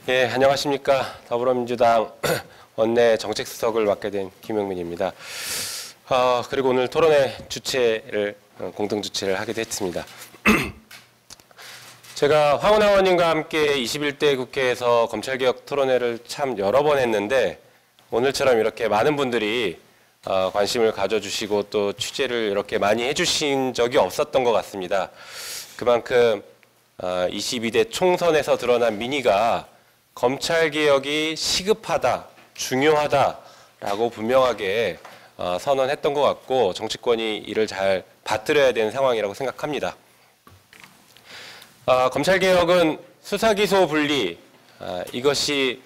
예, 안녕하십니까. 더불어민주당 원내 정책수석을 맡게 된 김용민입니다. 그리고 오늘 토론회 공동 주최를 하게 됐습니다. 제가 황운하 의원님과 함께 21대 국회에서 검찰개혁 토론회를 참 여러 번 했는데 오늘처럼 이렇게 많은 분들이 관심을 가져주시고 또 취재를 이렇게 많이 해주신 적이 없었던 것 같습니다. 그만큼 22대 총선에서 드러난 민의가 검찰개혁이 시급하다, 중요하다라고 분명하게 선언했던 것 같고 정치권이 이를 잘 받들어야 되는 상황이라고 생각합니다. 검찰개혁은 수사기소 분리, 이것이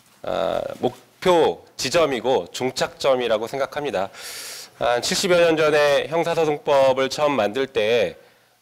목표 지점이고 종착점이라고 생각합니다. 한 70여 년 전에 형사소송법을 처음 만들 때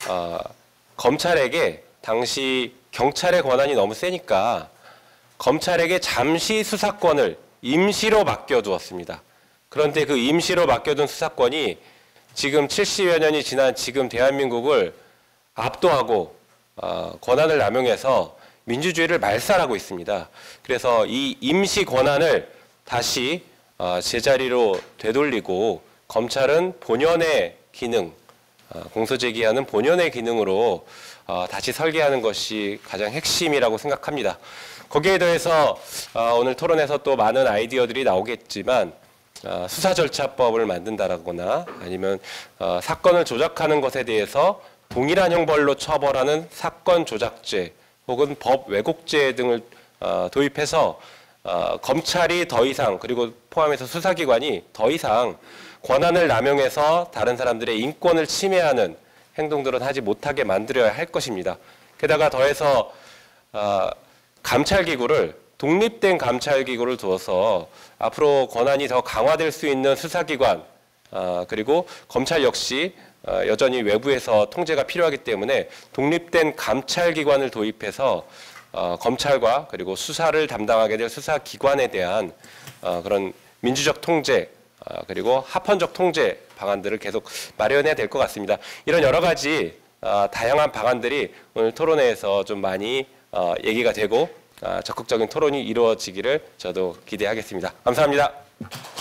검찰에게 당시 경찰의 권한이 너무 세니까 검찰에게 잠시 수사권을 임시로 맡겨두었습니다. 그런데 그 임시로 맡겨둔 수사권이 지금 70여 년이 지난 지금 대한민국을 압도하고 권한을 남용해서 민주주의를 말살하고 있습니다. 그래서 이 임시 권한을 다시 제자리로 되돌리고 검찰은 본연의 기능, 공소제기하는 본연의 기능으로 다시 설계하는 것이 가장 핵심이라고 생각합니다. 거기에 더해서 오늘 토론에서 또 많은 아이디어들이 나오겠지만 수사절차법을 만든다거나 아니면 사건을 조작하는 것에 대해서 동일한 형벌로 처벌하는 사건조작죄 혹은 법 왜곡죄 등을 도입해서 검찰이 더 이상 그리고 포함해서 수사기관이 더 이상 권한을 남용해서 다른 사람들의 인권을 침해하는 행동들은 하지 못하게 만들어야 할 것입니다. 게다가 더해서 감찰기구를 독립된 감찰기구를 두어서 앞으로 권한이 더 강화될 수 있는 수사기관 그리고 검찰 역시 여전히 외부에서 통제가 필요하기 때문에 독립된 감찰기관을 도입해서 검찰과 그리고 수사를 담당하게 될 수사기관에 대한 그런 민주적 통제 그리고 합헌적 통제 방안들을 계속 마련해야 될 것 같습니다. 이런 여러 가지 다양한 방안들이 오늘 토론회에서 좀 많이 얘기가 되고 적극적인 토론이 이루어지기를 저도 기대하겠습니다. 감사합니다.